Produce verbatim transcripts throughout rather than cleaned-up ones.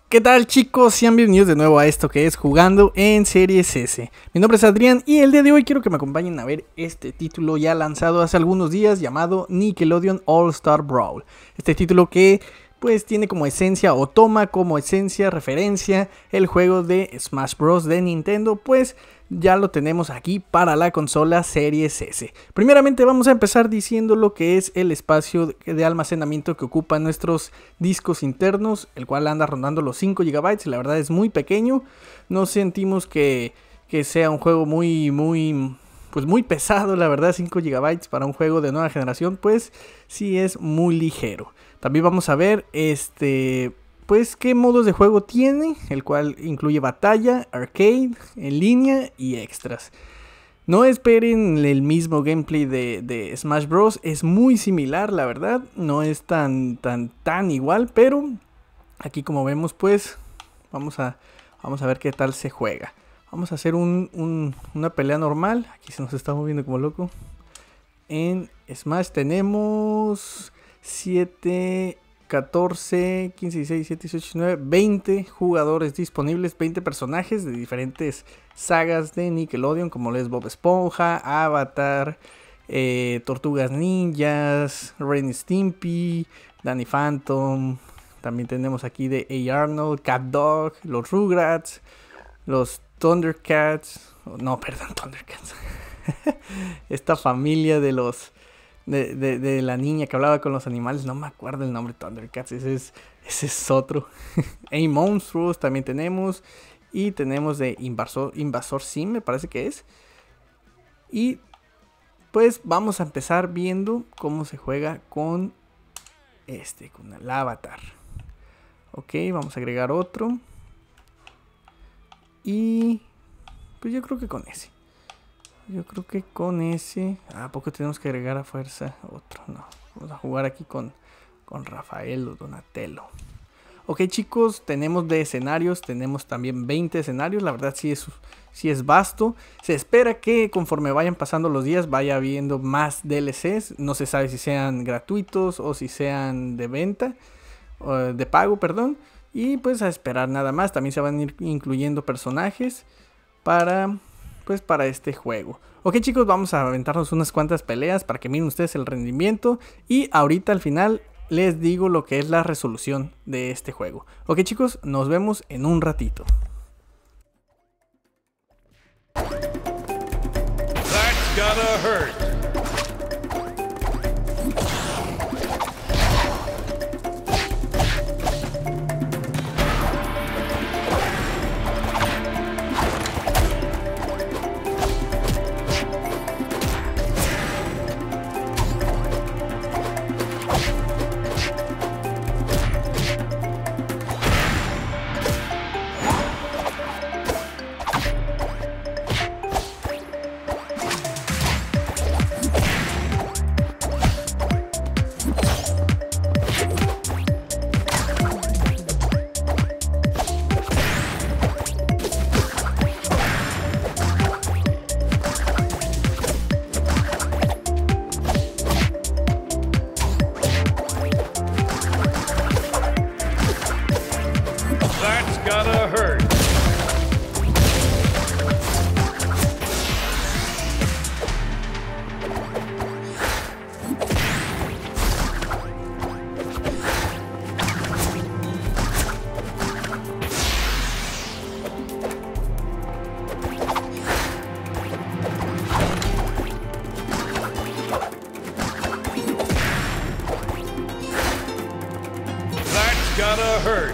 ¿Qué tal, chicos? Sean bienvenidos de nuevo a esto que es Jugando en Series S. Mi nombre es Adrián y el día de hoy quiero que me acompañen a ver este título ya lanzado hace algunos días llamado Nickelodeon All Star Brawl. Este título que pues tiene como esencia o toma como esencia, referencia el juego de Smash Bros de Nintendo, pues ya lo tenemos aquí para la consola Series S. Primeramente vamos a empezar diciendo lo que es el espacio de almacenamiento que ocupan nuestros discos internos, el cual anda rondando los cinco gigabytes, la verdad es muy pequeño, no sentimos que, que sea un juego muy, muy, pues muy pesado, la verdad cinco gigabytes para un juego de nueva generación, pues sí es muy ligero. También vamos a ver este... pues qué modos de juego tiene, el cual incluye batalla, arcade, en línea y extras. No esperen el mismo gameplay de, de Smash Bros, es muy similar la verdad, no es tan tan tan igual, pero aquí como vemos pues vamos a, vamos a ver qué tal se juega. Vamos a hacer un, un, una pelea normal, aquí se nos está moviendo como loco. En Smash tenemos siete... catorce, quince, dieciséis, diecisiete, dieciocho, diecinueve, veinte jugadores disponibles, veinte personajes de diferentes sagas de Nickelodeon, como les Bob Esponja, Avatar, eh, Tortugas Ninjas, Ren y Stimpy, Danny Phantom. También tenemos aquí de A. Arnold, Cat Dog, los Rugrats, los Thundercats, no, perdón, Thundercats. Esta familia de los... De, de, de la niña que hablaba con los animales, no me acuerdo el nombre, Thundercats, ese es, ese es otro. Hey Monstruos también tenemos. Y tenemos de Invasor, Invasor Sim, me parece que es. Y pues vamos a empezar viendo cómo se juega con este, con el avatar. Ok, vamos a agregar otro. Y pues yo creo que con ese. Yo creo que con ese... ¿A poco tenemos que agregar a fuerza otro? No, vamos a jugar aquí con, con Rafael o Donatello. Ok, chicos, tenemos de escenarios, tenemos también veinte escenarios. La verdad sí es, sí es vasto. Se espera que conforme vayan pasando los días vaya habiendo más D L Cs. No se sabe si sean gratuitos o si sean de venta, de pago, perdón. Y pues a esperar nada más. También se van a ir incluyendo personajes para... pues para este juego. Ok, chicos, vamos a aventarnos unas cuantas peleas para que miren ustedes el rendimiento. Y ahorita al final les digo lo que es la resolución de este juego. Ok, chicos, nos vemos en un ratito. That's gotta hurt. Gotta hurt. That's gotta hurt.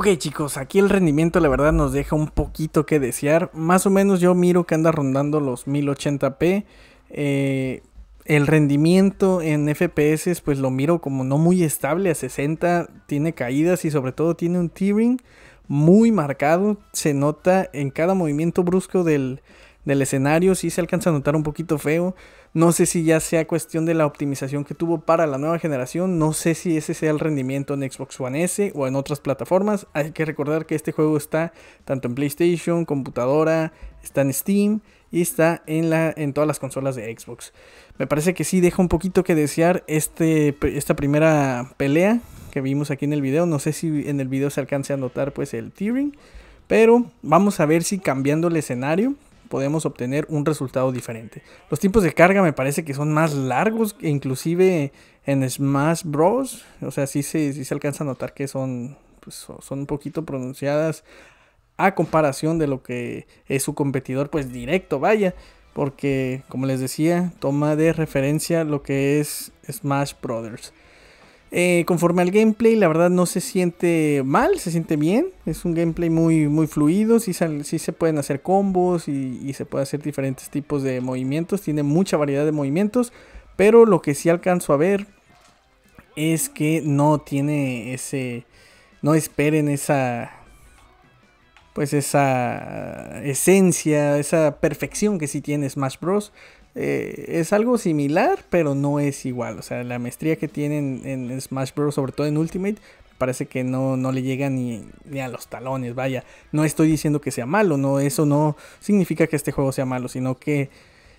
Ok chicos, aquí el rendimiento la verdad nos deja un poquito que desear. Más o menos yo miro que anda rondando los mil ochenta p. Eh, el rendimiento en F P S pues lo miro como no muy estable, a sesenta. Tiene caídas y sobre todo tiene un tearing muy marcado. Se nota en cada movimiento brusco del, del escenario. Sí se alcanza a notar un poquito feo. No sé si ya sea cuestión de la optimización que tuvo para la nueva generación. No sé si ese sea el rendimiento en Xbox One S o en otras plataformas. Hay que recordar que este juego está tanto en PlayStation, computadora, está en Steam y está en, la, en todas las consolas de Xbox. Me parece que sí deja un poquito que desear este, esta primera pelea que vimos aquí en el video. No sé si en el video se alcance a notar pues el tearing, pero vamos a ver si cambiando el escenario podemos obtener un resultado diferente. Los tiempos de carga me parece que son más largos, e inclusive en Smash Bros. O sea, sí se, sí se alcanza a notar que son, pues, son un poquito pronunciadas a comparación de lo que es su competidor, pues directo, vaya. Porque, como les decía, toma de referencia lo que es Smash Brothers. Eh, conforme al gameplay, la verdad no se siente mal, se siente bien. Es un gameplay muy, muy fluido. Sí, sí se pueden hacer combos y, y se puede hacer diferentes tipos de movimientos. Tiene mucha variedad de movimientos. Pero lo que sí alcanzo a ver es que no tiene ese... No esperen esa... Pues esa esencia, esa perfección que sí tiene Smash Bros. Eh, es algo similar, pero no es igual. O sea, la maestría que tienen en Smash Bros, sobre todo en Ultimate, parece que no, no le llega ni, ni a los talones. Vaya, no estoy diciendo que sea malo, no, eso no significa que este juego sea malo, sino que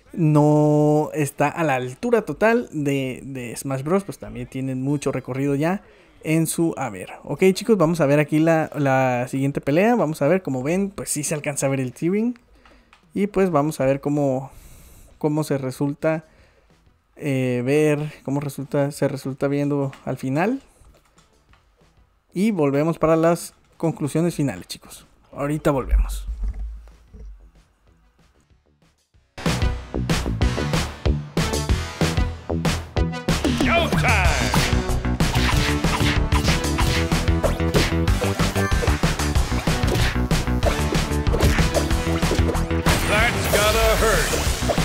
no está a la altura total de, de Smash Bros. Pues también tienen mucho recorrido ya en su haber. Ok chicos, vamos a ver aquí la, la siguiente pelea. Vamos a ver, como ven, pues sí se alcanza a ver el tearing. Y pues vamos a ver cómo... cómo se resulta eh, ver, cómo resulta, se resulta viendo al final. Y volvemos para las conclusiones finales, chicos. Ahorita volvemos. Showtime! That's gotta hurt.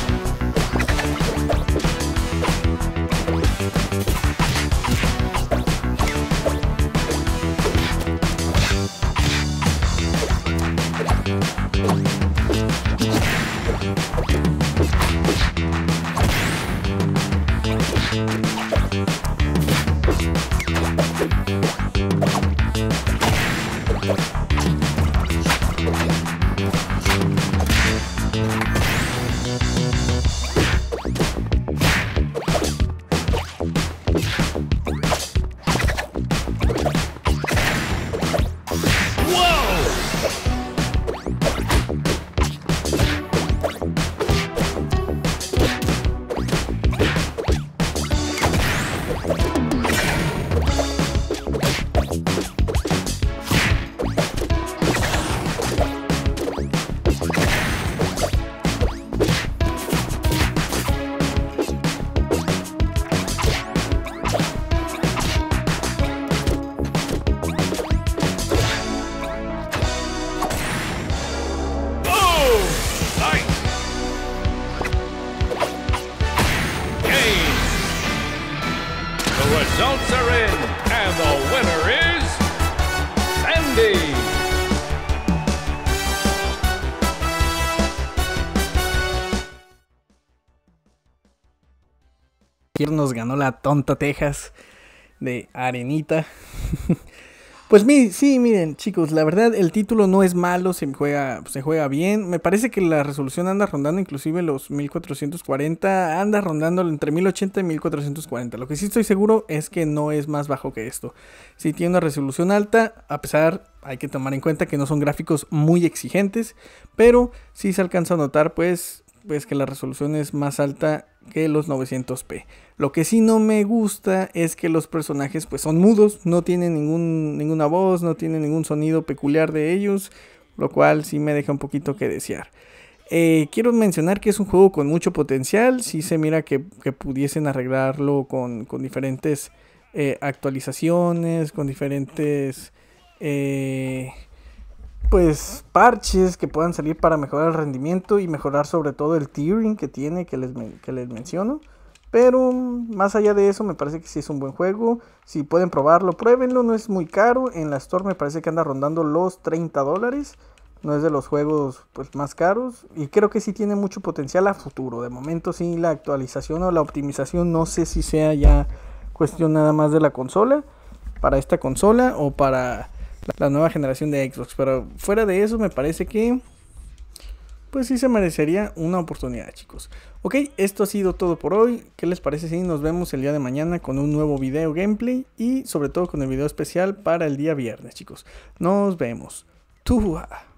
Results are in, and the winner is Sandy. Nos ganó la tonta Texas de Arenita. Pues mi, sí, miren chicos, la verdad el título no es malo, se juega, se juega bien. Me parece que la resolución anda rondando inclusive los mil cuatrocientos cuarenta, anda rondando entre mil ochenta y mil cuatrocientos cuarenta. Lo que sí estoy seguro es que no es más bajo que esto. Sí tiene una resolución alta, a pesar, hay que tomar en cuenta que no son gráficos muy exigentes, pero sí se alcanza a notar pues... pues que la resolución es más alta que los novecientos p. Lo que sí no me gusta es que los personajes pues son mudos, no tienen ningún, ninguna voz, no tienen ningún sonido peculiar de ellos, lo cual sí me deja un poquito que desear. Eh, quiero mencionar que es un juego con mucho potencial, sí se mira que, que pudiesen arreglarlo con, con diferentes eh, actualizaciones, con diferentes eh, pues parches que puedan salir para mejorar el rendimiento y mejorar sobre todo el tearing que tiene, que les, que les menciono. Pero más allá de eso me parece que sí es un buen juego. Si pueden probarlo, pruébenlo, no es muy caro. En la Store me parece que anda rondando los treinta dólares. No es de los juegos pues, más caros. Y creo que sí tiene mucho potencial a futuro. De momento sí la actualización o la optimización no sé si sea ya cuestión nada más de la consola. Para esta consola o para la nueva generación de Xbox. Pero fuera de eso me parece que pues sí se merecería una oportunidad, chicos. Ok, esto ha sido todo por hoy. ¿Qué les parece si nos vemos el día de mañana con un nuevo video gameplay? Y sobre todo con el video especial para el día viernes, chicos. Nos vemos. Tua.